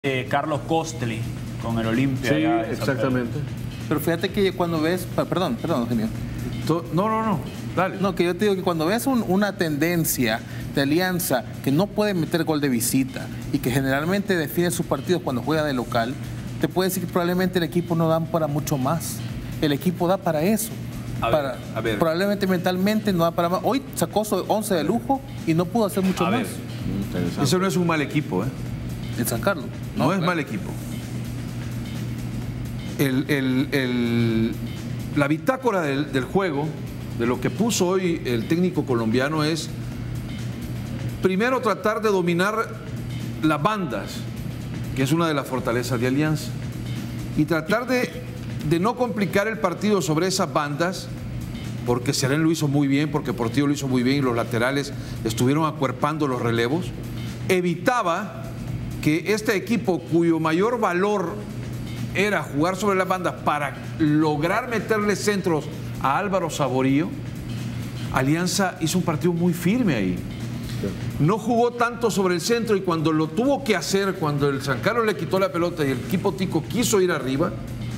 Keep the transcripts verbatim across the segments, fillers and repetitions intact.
Eh, Carlos Costli con el Olimpia. Sí, exactamente. Pero fíjate que cuando ves, perdón, perdón, Eugenio. No, no, no, dale. No, que yo te digo que cuando ves un, una tendencia de Alianza que no puede meter gol de visita y que generalmente define sus partidos cuando juega de local, te puede decir que probablemente el equipo no da para mucho más. El equipo da para eso. A para, ver, a ver. Probablemente mentalmente no da para más. Hoy sacó su once de lujo y no pudo hacer mucho a más. Ver, eso no es un mal equipo, ¿eh? El San Carlos. No, no es claro. mal equipo. El, el, el, la bitácora del, del juego, de lo que puso hoy el técnico colombiano es, primero tratar de dominar las bandas, que es una de las fortalezas de Alianza, y tratar de, de no complicar el partido sobre esas bandas, porque Serén lo hizo muy bien, porque Portillo lo hizo muy bien y los laterales estuvieron acuerpando los relevos. Evitaba que este equipo, cuyo mayor valor era jugar sobre las bandas para lograr meterle centros a Álvaro Saborío, Alianza hizo un partido muy firme ahí. No jugó tanto sobre el centro y cuando lo tuvo que hacer, cuando el San Carlos le quitó la pelota y el equipo tico quiso ir arriba,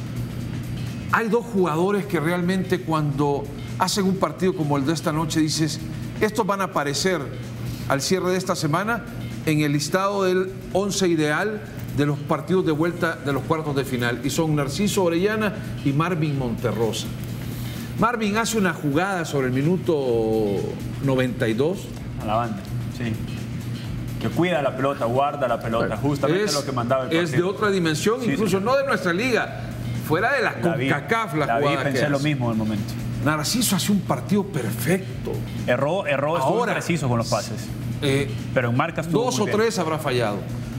hay dos jugadores que realmente cuando hacen un partido como el de esta noche dices, estos van a aparecer al cierre de esta semana en el listado del once ideal de los partidos de vuelta de los cuartos de final, y son Narciso Orellana y Marvin Monterrosa. Marvin hace una jugada sobre el minuto noventa y dos. A la banda, sí. Que cuida la pelota, guarda la pelota, justamente es, lo que mandaba el partido. Es de otra dimensión, sí, incluso sí. No de nuestra liga, fuera de la, la CONCACAF la, la jugada vi, pensé que lo hace. mismo en el momento. Narciso hace un partido perfecto. Erró, erró, estuvo preciso con los pases. Eh, pero en marcas dos o tres habrá fallado.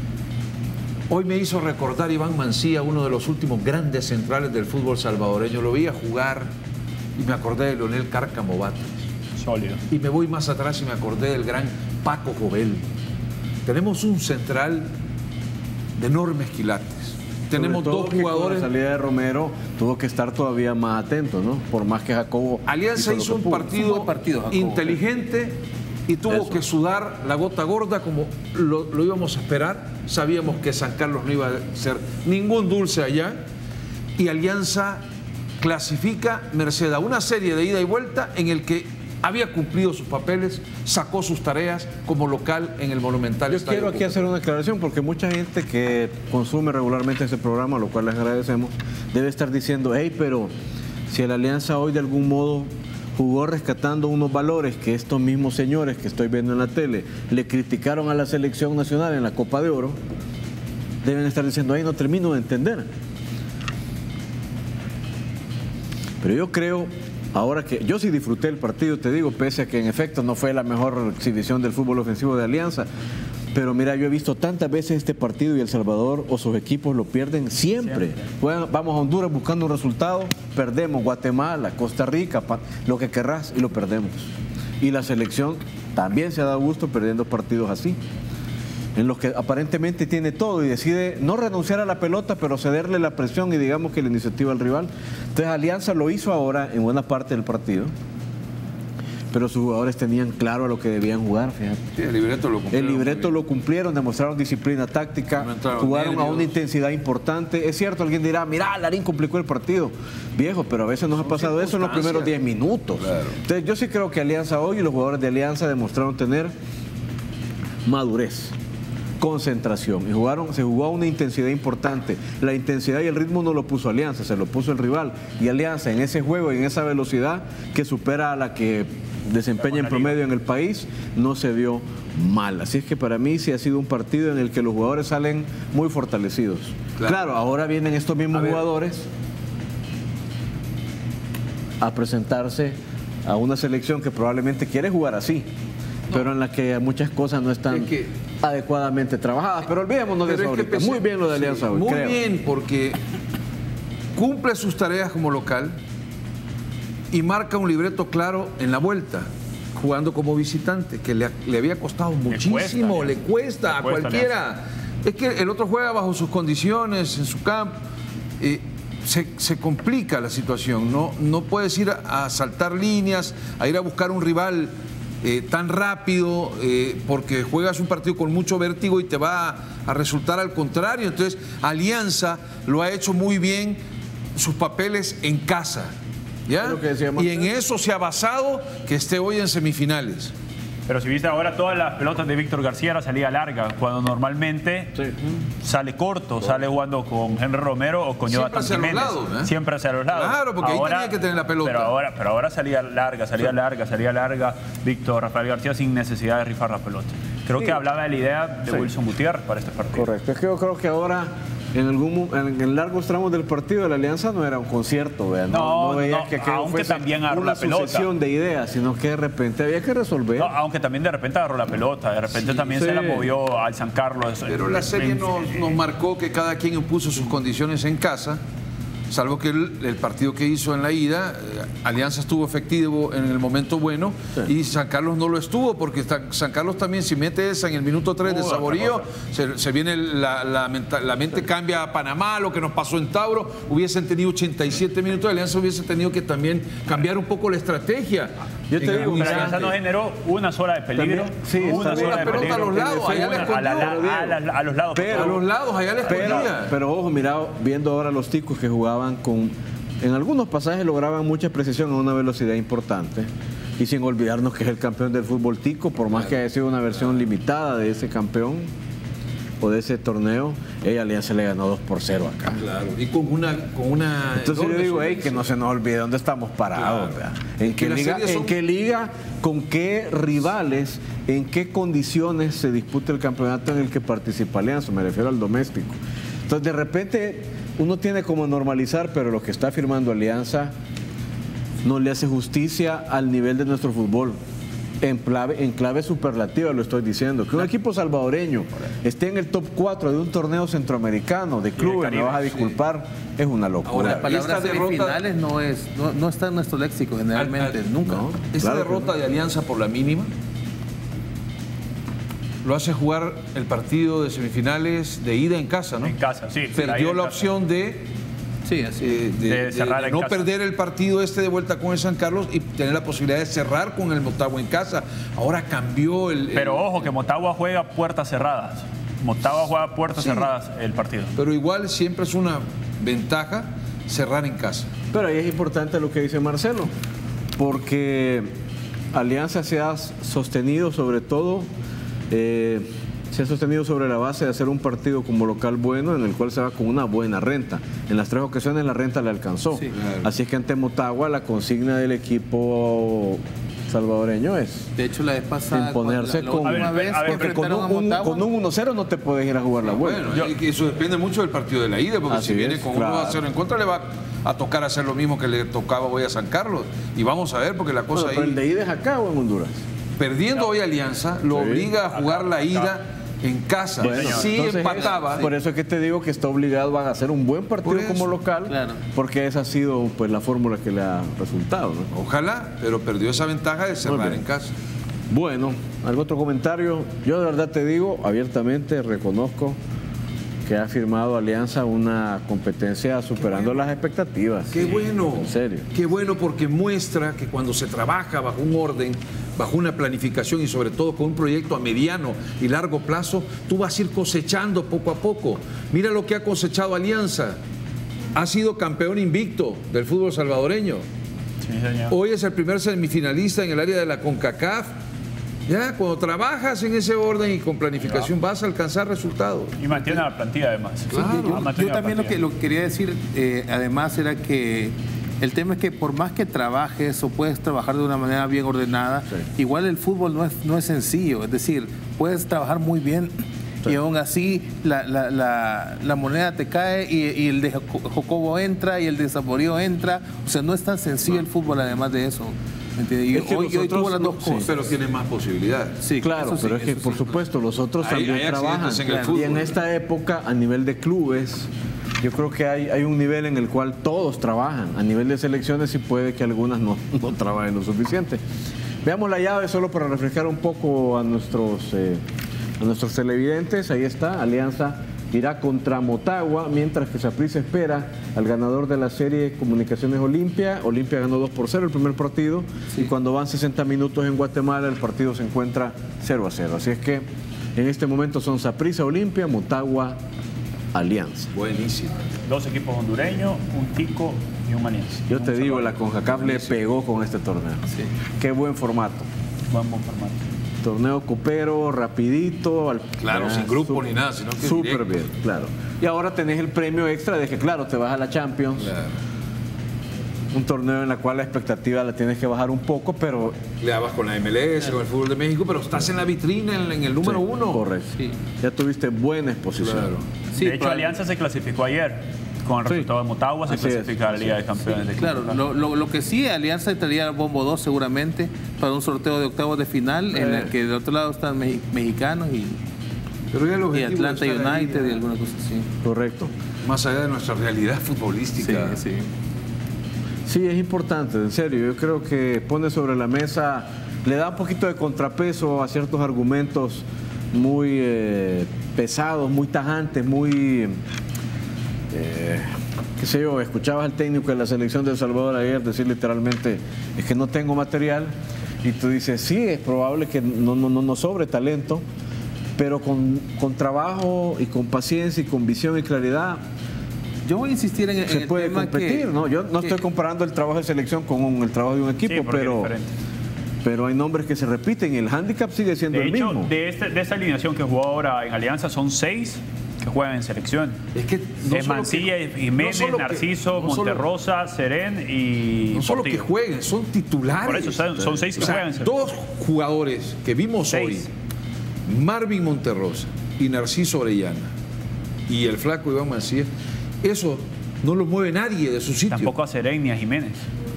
Hoy me hizo recordar Iván Mancía, uno de los últimos grandes centrales del fútbol salvadoreño. Lo veía jugar y me acordé de Leonel Cárcamo Batres. Sólido. Y me voy más atrás y me acordé del gran Paco Jovel. Tenemos un central de enormes quilates. Tenemos dos jugadores. Con la salida de Romero tuvo que estar todavía más atento, ¿no? Por más que Jacobo. Alianza hizo, hizo un partido, un partido Jacobo, inteligente y tuvo Eso. que sudar la gota gorda como lo, lo íbamos a esperar. Sabíamos que San Carlos no iba a ser ningún dulce allá. Y Alianza clasifica merced a una serie de ida y vuelta en el que había cumplido sus papeles, sacó sus tareas como local en el Monumental. Yo quiero aquí hacer una aclaración porque mucha gente que consume regularmente este programa, lo cual les agradecemos, debe estar diciendo, hey, pero si el Alianza hoy de algún modo jugó rescatando unos valores que estos mismos señores que estoy viendo en la tele le criticaron a la selección nacional en la Copa de Oro, deben estar diciendo, hey, no termino de entender. Pero yo creo... Ahora que yo sí disfruté el partido, te digo, pese a que en efecto no fue la mejor exhibición del fútbol ofensivo de Alianza, pero mira, yo he visto tantas veces este partido y El Salvador o sus equipos lo pierden siempre. siempre. Bueno, vamos a Honduras buscando un resultado, perdemos, Guatemala, Costa Rica, lo que querrás y lo perdemos. Y la selección también se ha dado gusto perdiendo partidos así, en los que aparentemente tiene todo y decide no renunciar a la pelota, pero cederle la presión y digamos que la iniciativa al rival. Entonces Alianza lo hizo ahora en buena parte del partido, pero sus jugadores tenían claro a lo que debían jugar, fíjate. Sí, el libreto lo cumplieron. El libreto lo cumplieron, demostraron disciplina táctica, no jugaron nervios. A una intensidad importante. Es cierto, alguien dirá, mira, Larín complicó el partido. Viejo, pero a veces nos Son ha pasado eso en los primeros diez minutos. Claro. Entonces yo sí creo que Alianza hoy y los jugadores de Alianza demostraron tener madurez, concentración y jugaron, se jugó a una intensidad importante. La intensidad y el ritmo no lo puso Alianza, se lo puso el rival, y Alianza en ese juego y en esa velocidad que supera a la que desempeña en promedio en el país, no se vio mal. Así es que para mí sí ha sido un partido en el que los jugadores salen muy fortalecidos. Claro, claro, ahora vienen estos mismos a jugadores a presentarse a una selección que probablemente quiere jugar así, no. pero en la que muchas cosas no están es que, adecuadamente trabajadas. Pero olvidémonos de eso ahorita. Es que muy bien lo de Alianza sí, hoy, Muy creo. bien, porque cumple sus tareas como local y marca un libreto claro en la vuelta, jugando como visitante, que le, le había costado muchísimo, le cuesta, le cuesta le a cuesta, cualquiera. Es que el otro juega bajo sus condiciones, en su campo. Eh, Se, se complica la situación, no, no puedes ir a, a saltar líneas, a ir a buscar un rival eh, tan rápido, eh, porque juegas un partido con mucho vértigo y te va a, a resultar al contrario. Entonces, Alianza lo ha hecho muy bien sus papeles en casa, ¿ya? Lo que decía Y en eso se ha basado que esté hoy en semifinales. Pero si viste ahora todas las pelotas de Víctor García era salida larga, cuando normalmente Sí. sale corto, sale jugando con Henry Romero o con Siempre Jonathan hacia los Jiménez. lados, ¿eh? Siempre hacia los lados. Claro, porque ahí tenía que tener la pelota. Pero ahora, pero ahora salía larga, salía Sí. larga, salía larga Víctor Rafael García sin necesidad de rifar la pelota. Creo Sí. que hablaba de la idea de Sí. Wilson Gutiérrez para este partido. Correcto. Es que yo creo que ahora, en algún mo- en, en largos tramos del partido de la Alianza, no era un concierto, ¿vea? No, No, no veía no, que aquello aunque fuese también agarró una la pelota. sucesión de ideas, sino que de repente había que resolver. No, aunque también de repente agarró la pelota, de repente Sí, también sí. se la movió al San Carlos. Pero la serie nos, nos marcó que cada quien impuso sus condiciones en casa, salvo que el, el partido que hizo en la ida, eh, Alianza estuvo efectivo en el momento bueno Sí. y San Carlos no lo estuvo, porque está- San Carlos también, si mete esa en el minuto tres de Uh, otra Saborío, cosa. se, se viene la, la, menta- la mente cambia a Panamá, lo que nos pasó en Tauro, hubiesen tenido ochenta y siete minutos, Alianza hubiese tenido que también cambiar un poco la estrategia. Yo te En digo, algún Pero mira, Alianza no instante. generó una sola de peligro. También, sí, una está sola bien. de La pelota a peligro. los lados, allá le a, la- escondió. a la- a los lados. Pero- A los lados, allá les Pero, ponía. pero ojo, mira, viendo ahora los ticos que jugaban con... En algunos pasajes lograban mucha precisión a una velocidad importante. Y sin olvidarnos que es el campeón del fútbol tico, por más que haya sido una versión limitada de ese campeón o de ese torneo, ella Alianza le ganó dos por cero acá. Claro, y con una... Con una Entonces yo enorme digo, hey, solvencia. que no se nos olvide dónde estamos parados. Claro. ¿verdad? ¿En, Que qué las liga, series son- ¿En qué liga, con qué rivales, en qué condiciones se disputa el campeonato en el que participa Alianza? Me refiero al doméstico. Entonces de repente uno tiene como normalizar, pero lo que está firmando Alianza no le hace justicia al nivel de nuestro fútbol. En clave, en clave superlativa lo estoy diciendo. Que un equipo salvadoreño esté en el top cuatro de un torneo centroamericano de clubes, me Caribe, vas a disculpar, es una Ahora, locura. La palabra esta derrota- semifinales no, es, no, no está en nuestro léxico generalmente, Al- al- nunca. no. Esta Claro que derrota de Alianza por la mínima lo hace jugar el partido de semifinales de ida en casa, ¿no? En casa, sí. Perdió ahí en la casa. opción de, Sí, así. eh, de- De de- cerrar de en no casa. perder el partido este de vuelta con el San Carlos y tener la posibilidad de cerrar con el Motagua en casa. Ahora cambió el... el- Pero ojo, que Motagua juega puertas cerradas. Motagua juega puertas Sí. cerradas el partido. pero igual siempre es una ventaja cerrar en casa. Pero ahí es importante lo que dice Marcelo, porque Alianza se ha sostenido sobre todo, eh, se ha sostenido sobre la base de hacer un partido como local bueno, en el cual se va con una buena renta. En las tres ocasiones la renta le alcanzó. Sí. Claro. Así es que ante Motagua la consigna del equipo salvadoreño es De hecho, la vez pasada, imponerse la, la con... última A ver, vez a ver, que porque con enfrentaron a un, Motagua, con un uno cero no te puedes ir a jugar la vuelta. Bueno, y que eso depende mucho del partido de la ida, porque Así si viene es, con claro. uno a cero en contra le va a tocar hacer lo mismo que le tocaba hoy a San Carlos. Y vamos a ver, porque la cosa Bueno, pero el ahí, de ida es acá o en Honduras. perdiendo hoy Alianza, lo Sí. obliga a jugar Acá, la acá. ida en casa. Bueno, si Entonces, empataba, es- por eso es que te digo que está obligado a hacer un buen partido Por eso, como local, claro. porque esa ha sido pues la fórmula que le ha resultado, ¿no? ojalá, pero perdió esa ventaja de cerrar bien. en casa. Bueno, ¿algún otro comentario? Yo de verdad te digo, abiertamente reconozco que ha firmado Alianza una competencia superando las expectativas. Qué bueno. En serio. Qué bueno, porque muestra que cuando se trabaja bajo un orden, bajo una planificación y sobre todo con un proyecto a mediano y largo plazo, tú vas a ir cosechando poco a poco. Mira lo que ha cosechado Alianza. Ha sido campeón invicto del fútbol salvadoreño. Sí, señor. Hoy es el primer semifinalista en el área de la CONCACAF. Ya, cuando trabajas en ese orden y con planificación vas a alcanzar resultados. Y mantiene la plantilla además. Sí, Claro. yo, Ha yo mantenido la también lo que, plantilla. lo que quería decir, eh, además, era que el tema es que por más que trabajes o puedes trabajar de una manera bien ordenada, igual el fútbol no es, no es sencillo. Es decir, puedes trabajar muy bien y aún así la, la, la, la moneda te cae y, y el de Joco- Jocobo entra y el de Saborío entra. O sea, no es tan sencillo el fútbol además de eso. ¿Me entiendes? Y Es que hoy, hoy nosotros tuvo las dos no- sí. cosas. Pero tiene más posibilidades. Sí, Claro, eso sí, pero es que eso por sí. supuesto los otros Hay- también hay trabajan. accidentes en el Y fútbol. en esta época, a nivel de clubes, yo creo que hay, hay un nivel en el cual todos trabajan. A nivel de selecciones sí puede que algunas no, no trabajen lo suficiente. Veamos la llave solo para refrescar un poco a nuestros, eh, a nuestros televidentes. Ahí está, Alianza irá contra Motagua, mientras que Saprissa espera al ganador de la serie Comunicaciones Olimpia. Olimpia ganó dos por cero el primer partido, sí. Y cuando van sesenta minutos en Guatemala el partido se encuentra cero a cero. Así es que en este momento son Saprissa, Olimpia, Motagua, Alianza. Buenísimo. Dos equipos hondureños, un Tico y un Alianza. Yo te digo, la CONCACAF le pegó con este torneo. Sí. Qué buen formato. Buen, buen formato. Torneo copero, rapidito. Al, claro, sin grupo ni nada, sino que súper bien, claro. Y ahora tenés el premio extra de que, claro, te vas a la Champions. Claro. Un torneo en el cual la expectativa la tienes que bajar un poco, pero... Le dabas con la M L S, con el fútbol de México, pero estás en la vitrina, en, en el número sí, uno. Correcto. Sí. Ya tuviste buena exposición. Claro. Sí, de hecho, Alianza se clasificó ayer. Con el resultado sí. de Motagua se Así clasifica a la Liga sí. de Campeones. Sí. De claro, lo, lo, lo que sí, Alianza entraría al bombo dos seguramente para un sorteo de octavos de final, eh. en el que del otro lado están me mexicanos y, pero ya el y Atlanta United ahí, y alguna cosa así. Correcto. Más allá de nuestra realidad futbolística. Sí, sí. Sí, es importante, en serio. Yo creo que pone sobre la mesa, le da un poquito de contrapeso a ciertos argumentos muy eh, pesados, muy tajantes, muy... Eh, qué sé yo, escuchabas al técnico de la selección de El Salvador ayer decir literalmente, es que no tengo material, y tú dices, sí, es probable que no, no, no sobre talento, pero con, con trabajo y con paciencia y con visión y claridad yo voy a insistir en, en se el puede tema competir, que, ¿no? Yo no que, estoy comparando el trabajo de selección con un, el trabajo de un equipo, sí, pero, pero hay nombres que se repiten y el hándicap sigue siendo de el hecho, mismo. De, este, de esta alineación que jugó ahora en Alianza son seis que juegan en selección. Es que no es Mancilla, que, Jiménez, no Narciso, que, no Monterrosa, solo, Serén y No solo Portillo. que jueguen, son titulares. Por eso son, son seis que o sea, juegan en selección. Dos jugadores que vimos seis. hoy, Marvin Monterrosa y Narciso Orellana y el flaco Iván Mancilla, eso no lo mueve nadie de su sitio. Tampoco a Serén ni a Jiménez.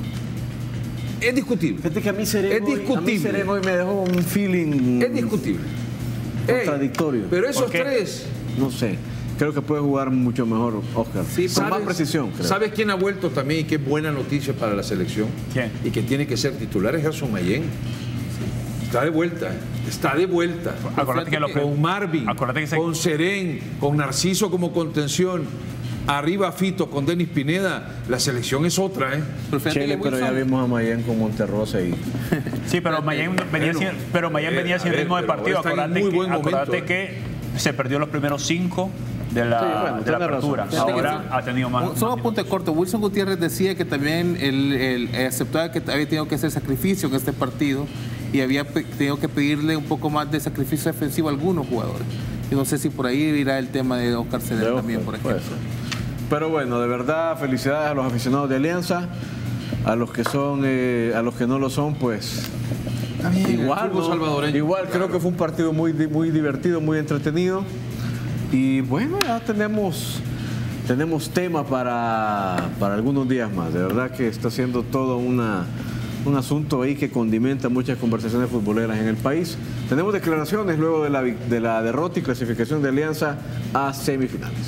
Es discutible. Fíjate que a mí Serén, es discutible. Hoy, a mí Serén hoy me dejó un feeling... Es discutible. Contradictorio. Ey, pero esos tres... No sé. Creo que puede jugar mucho mejor Oscar. Sí, con más precisión, creo. ¿Sabes quién ha vuelto también y qué buena noticia para la selección? ¿Quién? Y que tiene que ser titular es Gerson Mayén. Está de vuelta, está de vuelta. Acuérdate que lo que, con Marvin, acuérdate que se... con Serén, con Narciso como contención. Arriba Fito con Denis Pineda, la selección es otra, ¿eh? Pero, Chile, pero ya vimos a Mayén con Monterrosa y... Sí, pero Mayén venía, bueno, sin, pero Mayén venía eh, sin ver, ritmo de partido. Acuérdate, que, acuérdate momento, que eh. se perdió los primeros cinco de la, sí, bueno, de la apertura. Razón. Ahora ha tenido más. Solo un punto de corto. Wilson Gutiérrez decía que también él, él, él aceptaba que había tenido que hacer sacrificio en este partido y había tenido que pedirle un poco más de sacrificio defensivo a algunos jugadores. Y no sé si por ahí irá el tema de Oscar Serén también, por ejemplo. Pero bueno, de verdad, felicidades a los aficionados de Alianza, a los que son, eh, a los que no lo son, pues bien, igual, ¿no? igual claro. Creo que fue un partido muy, muy divertido, muy entretenido. Y bueno, ya tenemos, tenemos tema para, para algunos días más. De verdad que está siendo todo una, un asunto ahí que condimenta muchas conversaciones futboleras en el país. Tenemos declaraciones luego de la, de la derrota y clasificación de Alianza a semifinales.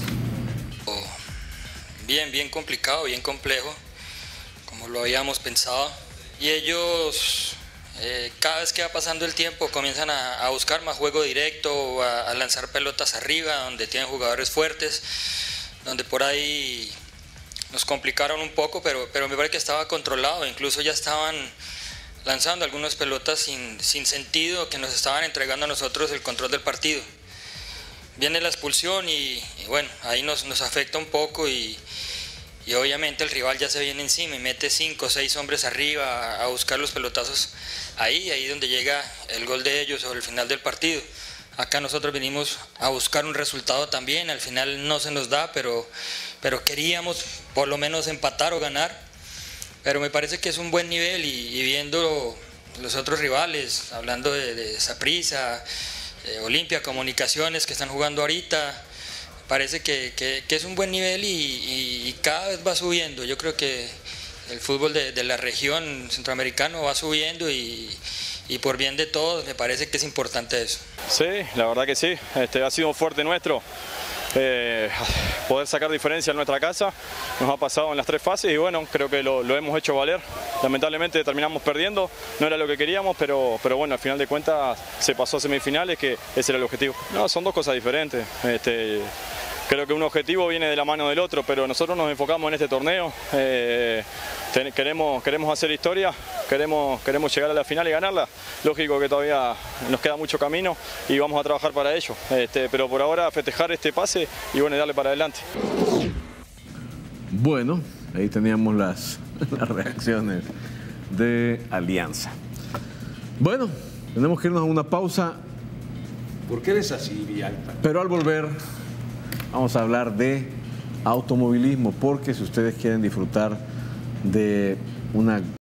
Bien, bien complicado, bien complejo, como lo habíamos pensado. Y ellos, eh, cada vez que va pasando el tiempo, comienzan a, a buscar más juego directo, a, a lanzar pelotas arriba, donde tienen jugadores fuertes, donde por ahí nos complicaron un poco, pero, pero me parece que estaba controlado. Incluso ya estaban lanzando algunas pelotas sin, sin sentido, que nos estaban entregando a nosotros el control del partido. Viene la expulsión y, y bueno, ahí nos, nos afecta un poco y, y obviamente el rival ya se viene encima y mete cinco o seis hombres arriba a, a buscar los pelotazos ahí, ahí donde llega el gol de ellos sobre el final del partido. Acá nosotros venimos a buscar un resultado también, al final no se nos da, pero, pero queríamos por lo menos empatar o ganar. Pero me parece que es un buen nivel y, y viendo los otros rivales, hablando de, de Saprissa, Eh, Olimpia, Comunicaciones que están jugando ahorita, parece que, que, que es un buen nivel y, y, y cada vez va subiendo. Yo creo que el fútbol de, de la región centroamericano va subiendo y, y por bien de todos me parece que es importante eso. Sí, la verdad que sí, este, ha sido un fuerte nuestro. Eh, poder sacar diferencia en nuestra casa, nos ha pasado en las tres fases y bueno, creo que lo, lo hemos hecho valer. Lamentablemente terminamos perdiendo, no era lo que queríamos, pero, pero bueno, al final de cuentas se pasó a semifinales, que ese era el objetivo. No, son dos cosas diferentes. Este, creo que un objetivo viene de la mano del otro, pero nosotros nos enfocamos en este torneo, eh, ten, queremos, queremos hacer historia, queremos, queremos llegar a la final y ganarla. Lógico que todavía nos queda mucho camino y vamos a trabajar para ello, este, pero por ahora festejar este pase y bueno, darle para adelante. Bueno, ahí teníamos las, las reacciones de Alianza. Bueno, tenemos que irnos a una pausa. ¿Por qué eres así, Villalta? Pero al volver vamos a hablar de automovilismo, porque si ustedes quieren disfrutar de una